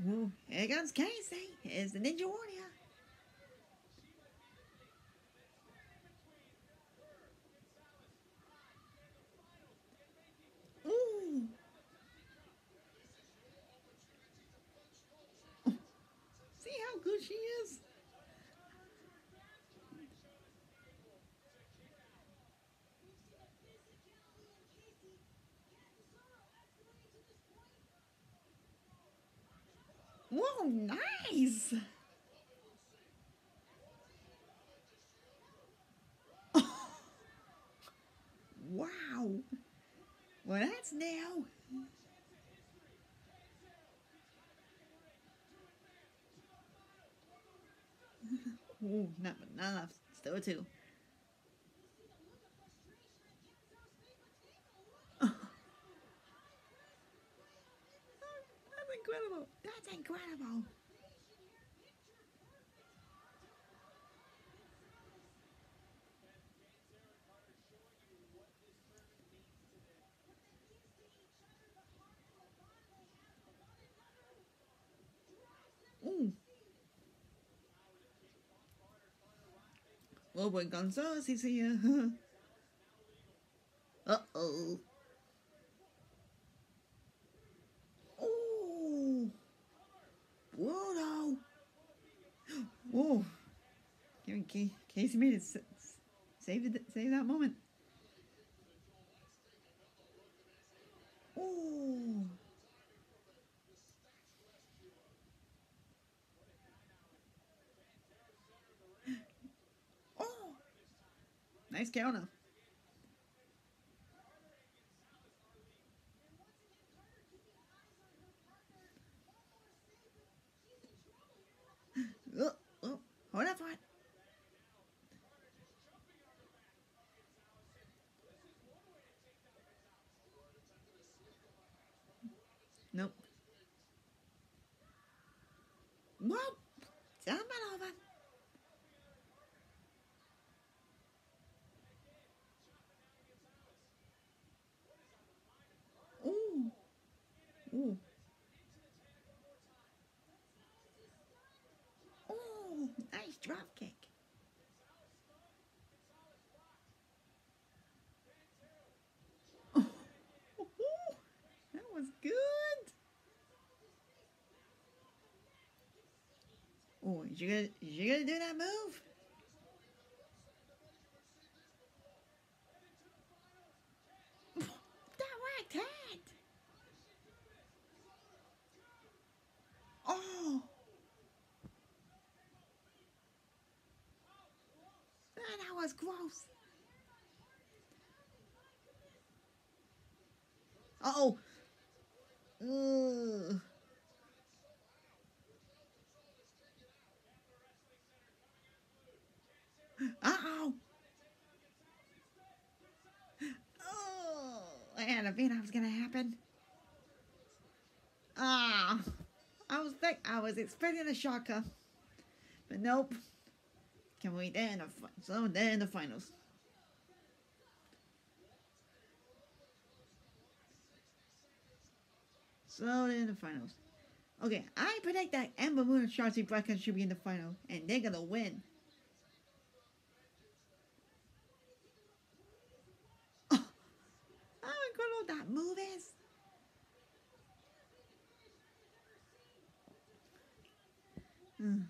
Ooh, here comes Casey. Here's the Ninja Warrior. Ooh. See how good she is? Whoa, nice. Wow. Well, that's new. Ooh, not enough. Still a two. That's incredible. That's incredible. Ooh. Oh boy, Gonzalez, he's here. Uh-oh. Ooh. Whoa, no. Casey made it. Save that moment. Ooh. Oh. Nice counter. Oh, oh. Hold on for it. Nope. Whoa. Jump it over. Ooh. Ooh. Ooh. Nice drop kick. Oh. That was good. Oh, is you gonna do that move? Direct hit. Oh. Man, that was gross. Uh-oh. Ugh. Uh-oh. Oh. I had a feeling that was gonna happen. Ah. I was expecting a shocker. But nope. Can we there in the so there in the finals. So they're in the finals. Okay, I predict that Ember Moon and Shotzi Blackheart should be in the final, and they're gonna win. Oh, how incredible that move is! Hmm.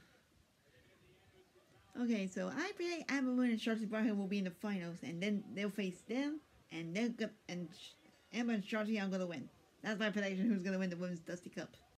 Okay, so I predict Ember Moon and Shotzi Blackheart will be in the finals, and then they'll face them, and Ember and Shotzi are gonna win. That's my prediction. Who's gonna win the Women's Dusty Cup?